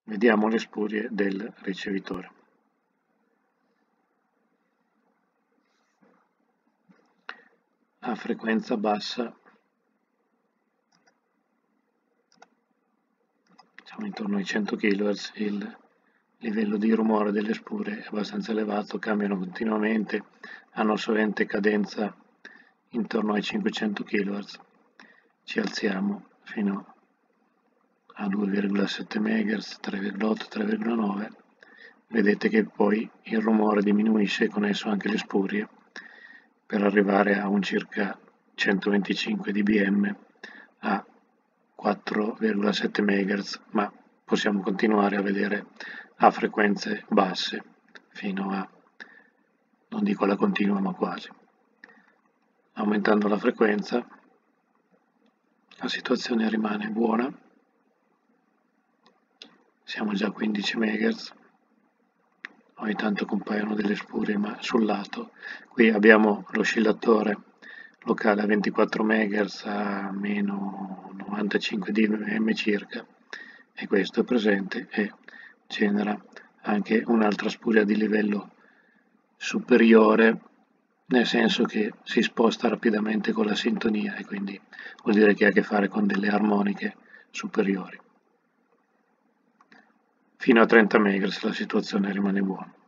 Vediamo le spurie del ricevitore. A frequenza bassa, diciamo intorno ai 100 kHz, il livello di rumore delle spurie è abbastanza elevato, cambiano continuamente, hanno sovente cadenza intorno ai 500 kHz. Ci alziamo fino a 2,7 MHz, 3,8, 3,9. Vedete che poi il rumore diminuisce e con esso anche le spurie per arrivare a un circa 125 dBm a 4,7 MHz, ma possiamo continuare a vedere a frequenze basse fino a, non dico alla continua, ma quasi. Aumentando la frequenza la situazione rimane buona, siamo già a 15 MHz, ogni tanto compaiono delle spurie ma sul lato. Qui abbiamo l'oscillatore locale a 24 MHz a meno 95 dBm circa, e questo è presente e genera anche un'altra spuria di livello superiore, nel senso che si sposta rapidamente con la sintonia e quindi vuol dire che ha a che fare con delle armoniche superiori. Fino a 30 MHz la situazione rimane buona.